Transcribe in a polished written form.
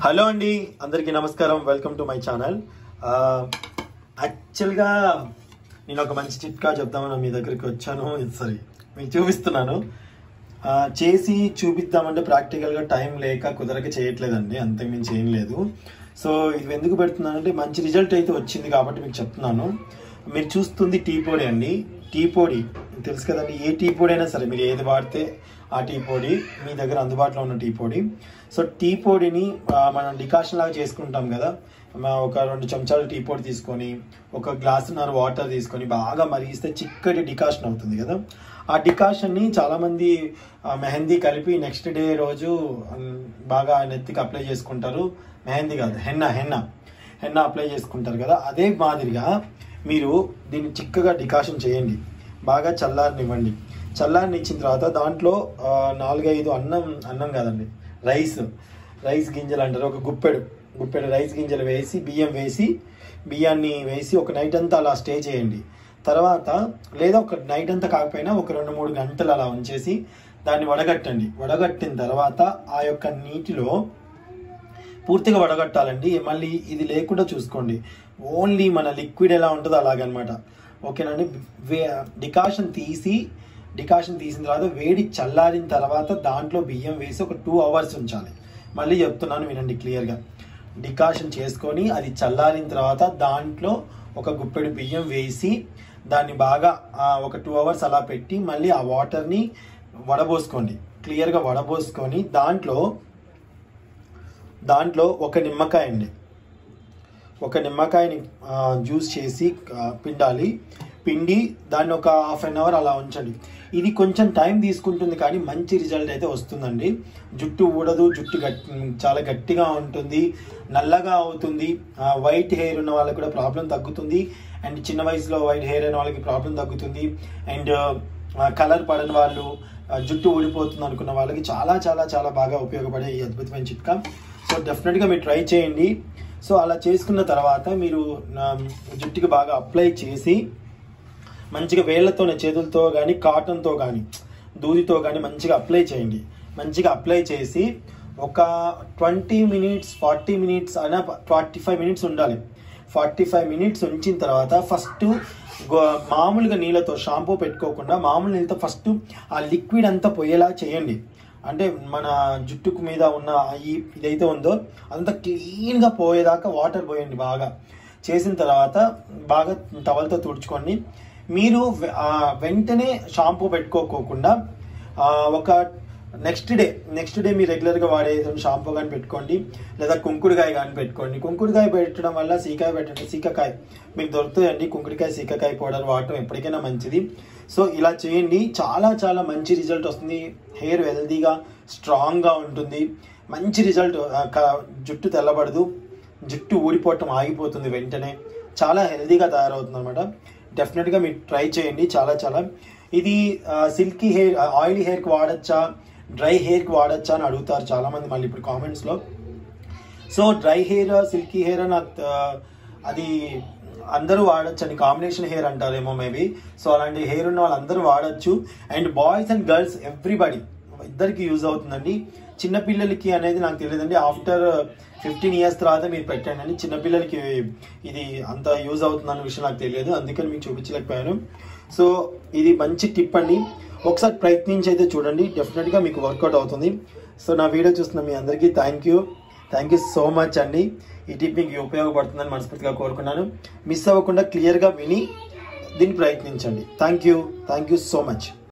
Hello అండి, అందరికీ నమస్కారం. Welcome to my channel. యాక్చువల్గా నేను ఒక మంచి చిట్కా చెప్తామని మీ దగ్గరికి వచ్చాను. సారీ, మీకు చూపిస్తున్నాను. చేసి చూపిద్దామంటే ప్రాక్టికల్గా టైం లేక కుదరక చేయట్లేదండి, అంతకుమించి ఏం లేదు. సో ఇది ఎందుకు పెడుతున్నానంటే మంచి రిజల్ట్ అయితే వచ్చింది కాబట్టి మీకు చెప్తున్నాను. మీరు చూస్తుంది టీ పొడి అండి. టీ పొడి తెలుసు కదండి, ఏ టీ పొడి అయినా సరే మీరు ఏది వాడితే ఆ టీ పొడి మీ దగ్గర అందుబాటులో ఉన్న టీ పొడి. సో టీ పొడిని మనం డికాషన్ లాగా చేసుకుంటాం కదా. ఒక 2 చెంచాలు టీ పొడి తీసుకొని ఒక గ్లాసున్నర వాటర్ తీసుకొని బాగా మరిగిస్తే చిక్కటి డికాషన్ అవుతుంది కదా. ఆ డికాషన్ని చాలామంది మెహందీ కలిపి నెక్స్ట్ డే రోజు బాగా నెత్తికి అప్లై చేసుకుంటారు. మెహందీ కాదు, హెన్నా అప్లై చేసుకుంటారు కదా. అదే మాదిరిగా మీరు దీన్ని చిక్కగా డికాషన్ చేయండి, బాగా చల్లారనివ్వండి. చల్లారనిచ్చిన తర్వాత దాంట్లో 4-5 అన్నం కాదండి, రైస్ గింజలు అంటారు. ఒక గుప్పెడు రైస్ గింజలు వేసి బియ్యాన్ని వేసి ఒక నైట్ అంతా అలా స్టే చేయండి. తర్వాత లేదా ఒక నైట్ అంతా కాకపోయినా ఒక 2-3 గంటలు అలా ఉంచేసి దాన్ని వడగట్టండి. వడగట్టిన తర్వాత ఆ యొక్క నీటిలో పూర్తిగా వడగట్టాలండి. మళ్ళీ ఇది లేకుండా చూసుకోండి, ఓన్లీ మన లిక్విడ్ ఎలా ఉంటుందో అలాగనమాట. ఓకేనండి. డికాషన్ తీసిన తర్వాత వేడి చల్లారిన తర్వాత దాంట్లో బియ్యం వేసి ఒక 2 అవర్స్ ఉంచాలి. మళ్ళీ చెప్తున్నాను, వినండి క్లియర్గా. డికాషన్ చేసుకొని అది చల్లారిన తర్వాత దాంట్లో ఒక గుప్పెడు బియ్యం వేసి దాన్ని బాగా ఒక 2 అవర్స్ అలా పెట్టి మళ్ళీ ఆ వాటర్ని వడబోసుకోండి. క్లియర్గా వడబోసుకొని దాంట్లో ఒక నిమ్మకాయని జ్యూస్ చేసి పిండి దాన్ని ఒక హాఫ్ అన్ అవర్ అలా ఉంచండి. ఇది కొంచెం టైం తీసుకుంటుంది కానీ మంచి రిజల్ట్ అయితే వస్తుందండి. జుట్టు ఊడదు, జుట్టు చాలా గట్టిగా ఉంటుంది, నల్లగా అవుతుంది. వైట్ హెయిర్ ఉన్న వాళ్ళకి కూడా ప్రాబ్లం తగ్గుతుంది. అండ్ చిన్న వయసులో వైట్ హెయిర్ అయిన వాళ్ళకి ప్రాబ్లం తగ్గుతుంది. అండ్ కలర్ పడని వాళ్ళు, జుట్టు ఊడిపోతుంది అనుకున్న వాళ్ళకి చాలా చాలా చాలా బాగా ఉపయోగపడే ఈ అద్భుతమైన చిట్కా. సో డెఫినెట్గా మీరు ట్రై చేయండి. సో అలా చేసుకున్న తర్వాత మీరు జుట్టుకి బాగా అప్లై చేసి మంచిగా వేళ్లతోనే, చేతులతో కానీ కాటన్తో కానీ దూదితో కానీ మంచిగా అప్లై చేయండి. మంచిగా అప్లై చేసి ఒక 20 మినిట్స్ 40 మినిట్స్ అయినా 45 మినిట్స్ ఉండాలి. 45 మినిట్స్ ఉంచిన తర్వాత ఫస్ట్ మామూలుగా నీళ్ళతో, షాంపూ పెట్టుకోకుండా మామూలు నీళ్ళతో ఫస్ట్ ఆ లిక్విడ్ అంతా పోయేలా చేయండి. అంటే మన జుట్టుకు మీద ఉన్న ఇదైతే ఉందో అదంతా క్లీన్గా పోయేదాకా వాటర్ పోయండి. బాగా చేసిన తర్వాత బాగా టవల్తో తుడుచుకోండి. మీరు వెంటనే షాంపూ పెట్టుకోకుండా ఒక నెక్స్ట్ డే మీరు రెగ్యులర్గా వాడే షాంపూ కానీ పెట్టుకోండి, లేదా కుంకుడుకాయ కానీ పెట్టుకోండి. కుంకుడుకాయ పెట్టడం వల్ల సీకాయ పెట్టండి. సీకాకాయ మీకు దొరుకుతాయండి. కుంకుడుకాయ సీకాకాయ పౌడర్ వాడటం ఎప్పటికైనా మంచిది. సో ఇలా చేయండి, చాలా చాలా మంచి రిజల్ట్ వస్తుంది. హెయిర్ హెల్దీగా స్ట్రాంగ్గా ఉంటుంది. మంచి రిజల్ట్. జుట్టు తెల్లబడదు, జుట్టు ఊడిపోవటం ఆగిపోతుంది వెంటనే. చాలా హెల్దీగా తయారవుతుంది అనమాట. డెఫినెట్గా మీరు ట్రై చేయండి. చాలా చాలా ఇది సిల్కీ హెయిర్, ఆయిలీ హెయిర్కి వాడచ్చా, డ్రై హెయిర్కి వాడచ్చా అని అడుగుతారు చాలామంది మళ్ళీ ఇప్పుడు కామెంట్స్లో. So dry hair, silky hair అని అది అందరూ వాడచ్చు అని, కాంబినేషన్ హెయిర్ అంటారేమో మేబీ. సో అలాంటి హెయిర్ ఉన్న వాళ్ళు అందరూ వాడచ్చు. And boys and girls everybody ఇద్దరికి యూజ్ అవుతుందండి. చిన్నపిల్లలకి అనేది నాకు తెలియదండి. ఆఫ్టర్ 15 ఇయర్స్ తర్వాత మీరు పెట్టండి అండి. చిన్నపిల్లలకి ఇది అంత యూజ్ అవుతుందన్న విషయం నాకు తెలియదు, అందుకని మీకు చూపించలేకపోయాను. సో ఇది మంచి టిప్ అండి. ఒకసారి ప్రయత్నించి అయితే చూడండి, డెఫినెట్గా మీకు వర్కౌట్ అవుతుంది. సో నా వీడియో చూస్తున్న మీ అందరికీ థ్యాంక్ యూ సో మచ్ అండి. ఈ టిప్ మీకు ఉపయోగపడుతుందని మనస్ఫూర్తిగా కోరుకున్నాను. మిస్ అవ్వకుండా క్లియర్గా విని దీన్ని ప్రయత్నించండి. Thank you so much.